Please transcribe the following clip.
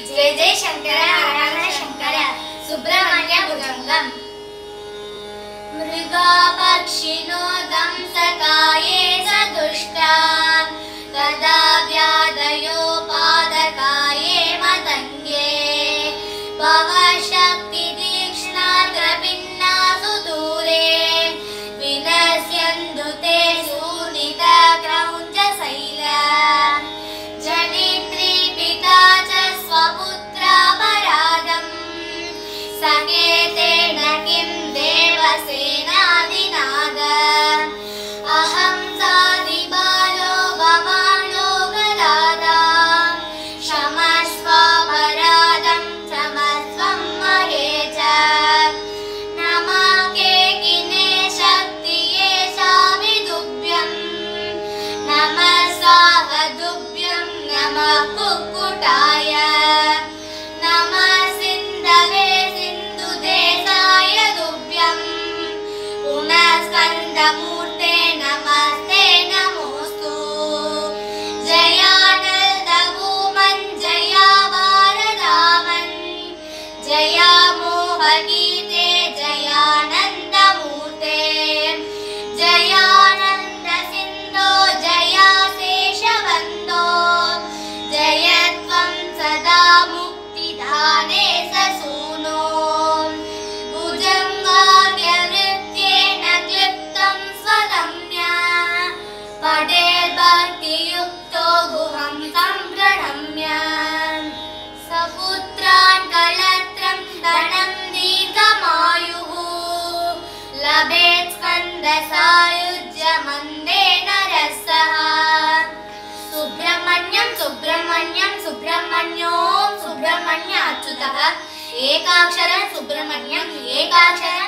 जय जय शंकर हर हर शंकर सुब्रह्मण्य भुजंगम मृगा पक्षिणो दंसकाये सदुष्टान् तदा व्याधयो पादकाये मतंगे भवशक्ति तीक्ष्णा त्रपिन्नासु दूरे विनश्यन्तु ते शूर्णिता क्रौञ्च शैला जनित्री पिता च स्वपुत्रापराधम् सकेतेन किं देवसेनाधिनाद अहं साधिबालो भवानो गदादा क्षमस्वापराधं क्षमस्वं महे च नमके किने शक्तिये शाविदुभ्यं नमः स्वाहदुभ्यं नमः कुक्कुटाय नमः सिन्धवे सिन्धुदेशाय दुभ्यं पुनः स्कन्दमूर्ते नमस्ते नमोऽस्तु जयानन्दभूमन् जया भारदामन् जया मोहगीते जयानन्दमूर्ते जयानन्दसिन्धो जया शेषवन्दो जय त्वं सदा मुक्तिदाने ससूनो भुजङ्गाद्यवृत्येन क्लिप्तं स्वदम्य पठेद्भक्तियुक्तो गुहं सम्प्रणम्य सपुत्रान् कलत्रं धनं दीर्घमायुः लभेत् स्कन्दसायुज्यमन्देन रसः सुब्रह्मण्यं सुब्रह्मण्यं सुब्रह्मण्यों सुब्रह्मण्य अच्युतः एकाक्षरं सुब्रह्मण्यं एकाक्षरं